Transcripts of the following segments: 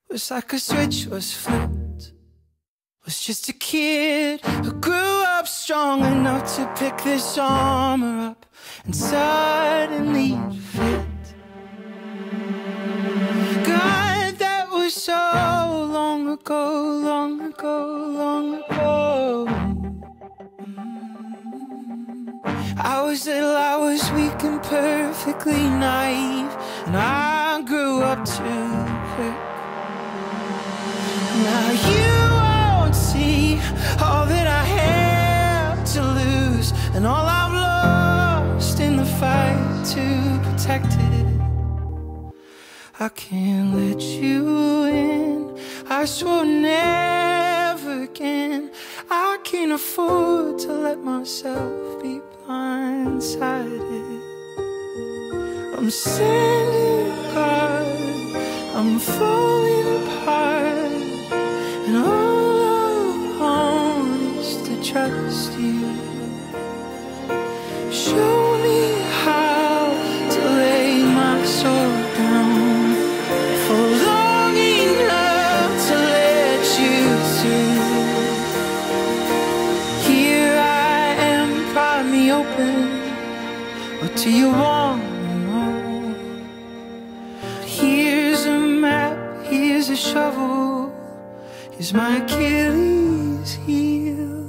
was like a switch was flipped. Was just a kid who grew up strong enough to pick this armor up and suddenly it fit. God, that was so long ago, long ago, long ago. I was little, I was weak and perfectly naive, and I grew up too quick. Now you won't see all that I had to lose and all I've lost in the fight to protect it. I can't let you in, I swore never again. I can't afford to let myself be blindsided. I'm standing guard, I'm falling apart, and all I want is to trust you. Show me how to lay my sword down for long enough to let you through. Here I am, pry me open. What do you want to know? Here's a map, here's a shovel, here's my Achilles heel.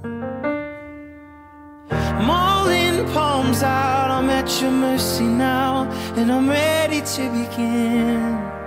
I'm all in, palms out, I'm at your mercy now, and I'm ready to begin.